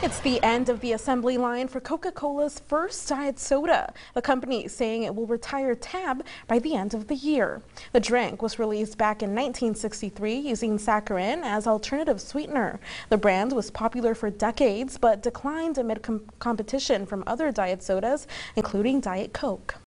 It's the end of the assembly line for Coca-Cola's first diet soda. The company is saying it will retire Tab by the end of the year. The drink was released back in 1963 using saccharin as alternative sweetener. The brand was popular for decades but declined amid competition from other diet sodas, including Diet Coke.